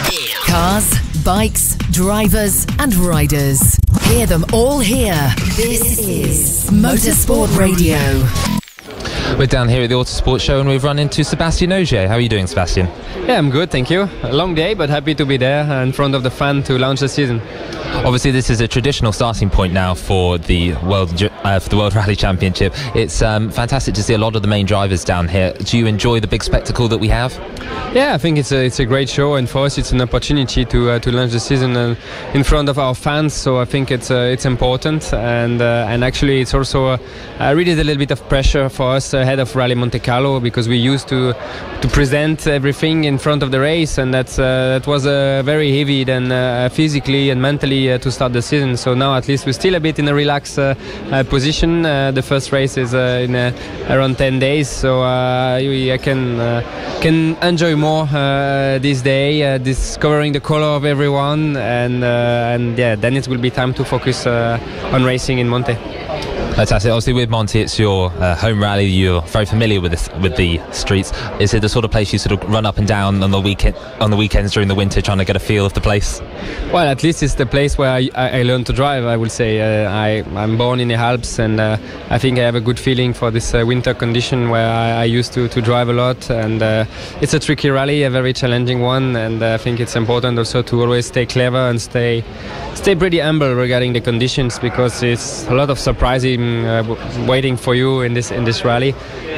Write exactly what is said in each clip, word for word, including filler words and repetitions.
Cars, bikes, drivers and riders. Hear them all here. This is Motorsport Radio. We're down here at the Autosport show and we've run into Sebastian Ogier. How are you doing, Sebastian? Yeah, I'm good, thank you. A long day, but happy to be there in front of the fan to launch the season. Obviously, this is a traditional starting point now for the World uh, for the World Rally Championship. It's um, fantastic to see a lot of the main drivers down here. Do you enjoy the big spectacle that we have? Yeah, I think it's a it's a great show, and for us, it's an opportunity to uh, to launch the season uh, in front of our fans. So I think it's uh, it's important, and uh, and actually, it's also uh, uh, really a little bit of pressure for us ahead of Rally Monte Carlo, because we used to to present everything in front of the race, and that's uh, that was uh, very heavy then uh, physically and mentally uh, to start the season. So now at least we're still a bit in a relaxed uh, uh, position. Uh, the first race is uh, in uh, around ten days, so uh, we, I can uh, can enjoy more uh, this day, uh, discovering the color of everyone, and uh, and yeah, then it will be time to focus uh, on racing in Monte. Fantastic. Obviously, with Monte, it's your uh, home rally. You're very familiar with this, with the streets. Is it the sort of place you sort of run up and down on the weekend, on the weekends during the winter, trying to get a feel of the place? Well, at least it's the place where I, I, I learned to drive. I would say uh, I I'm born in the Alps, and uh, I think I have a good feeling for this uh, winter condition where I, I used to to drive a lot. And uh, it's a tricky rally, a very challenging one, and uh, I think it's important also to always stay clever and stay stay pretty humble regarding the conditions, because it's a lot of surprising Uh, waiting for you in this in this rally.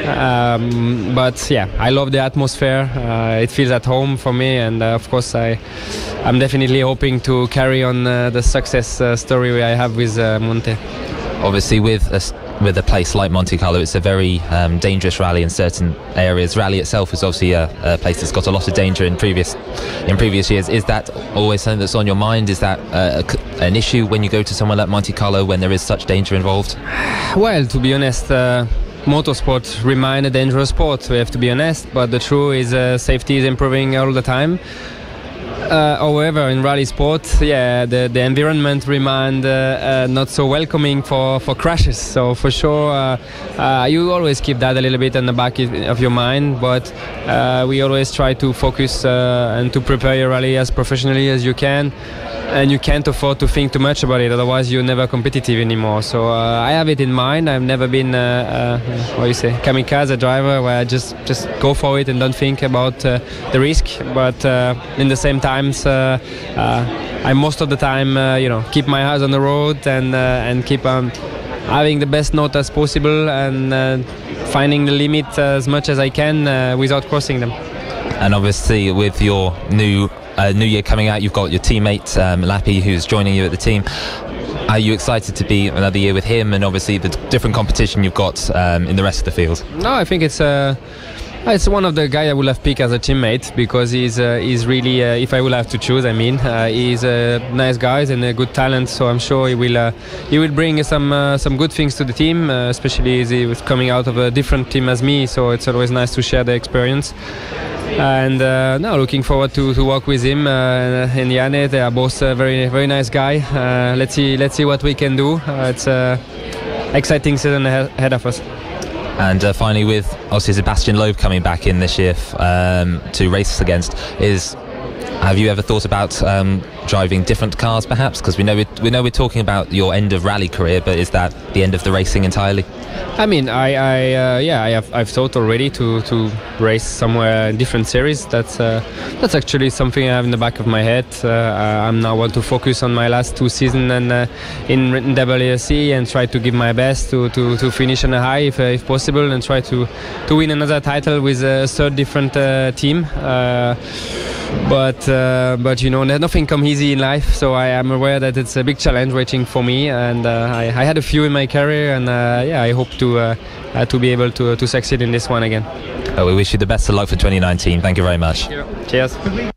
Um, but yeah, I love the atmosphere. Uh, it feels at home for me, and uh, of course I I'm definitely hoping to carry on uh, the success uh, story I have with uh, Monte. Obviously, with a, with a place like Monte Carlo, it's a very um, dangerous rally in certain areas. Rally itself is obviously a, a place that's got a lot of danger in previous in previous years. Is that always something that's on your mind? Is that uh, a, an issue when you go to somewhere like Monte Carlo when there is such danger involved? Well, to be honest, uh, motorsport remains a dangerous sport. We have to be honest, but the truth is uh, safety is improving all the time. Uh, however, in rally sport, yeah, the, the environment remained uh, uh, not so welcoming for, for crashes. So for sure, uh, uh, you always keep that a little bit in the back of your mind. But uh, we always try to focus uh, and to prepare your rally as professionally as you can. And you can't afford to think too much about it, otherwise you're never competitive anymore. So uh, I have it in mind. I've never been, uh, uh, what do you say, kamikaze driver, where I just, just go for it and don't think about uh, the risk. But uh, in the same times, uh, uh, I most of the time, uh, you know, keep my eyes on the road and uh, and keep um, having the best note as possible, and uh, finding the limit as much as I can uh, without crossing them. And obviously, with your new Uh, new year coming out, you've got your teammate um, Lappy, who's joining you at the team. Are you excited to be another year with him, and obviously the different competition you've got um, in the rest of the field? No, I think it's uh, it's one of the guys I would have picked as a teammate, because he's uh, he's really uh, if I will have to choose, I mean, uh, he's a nice guy and a good talent. So I'm sure he will uh, he will bring some uh, some good things to the team, uh, especially as he was coming out of a different team as me. So it's always nice to share the experience. And uh, now looking forward to, to work with him uh, and Yanne. They are both a very very nice guy. Uh, let's see let's see what we can do. Uh, it's a exciting season ahead of us. And uh, finally, with obviously Sebastian Loeb coming back in this year um, to race against, is have you ever thought about um, driving different cars, perhaps? Because we know we're, we know we're talking about your end of rally career, but is that the end of the racing entirely? I mean, I, I uh, yeah, I have, I've thought already to, to race somewhere in different series. That's uh, that's actually something I have in the back of my head. Uh, I'm now want to focus on my last two seasons and uh, in, in W R C, and try to give my best to, to, to finish on a high if, uh, if possible, and try to, to win another title with a third different uh, team. Uh, but uh, but you know, nothing comes easy in life, so I am aware that it's a big challenge waiting for me, and uh, I, I had a few in my career, and uh, yeah, I hope to uh, uh, to be able to to succeed in this one again. Oh, we wish you the best of luck for twenty nineteen. Thank you very much. Cheers.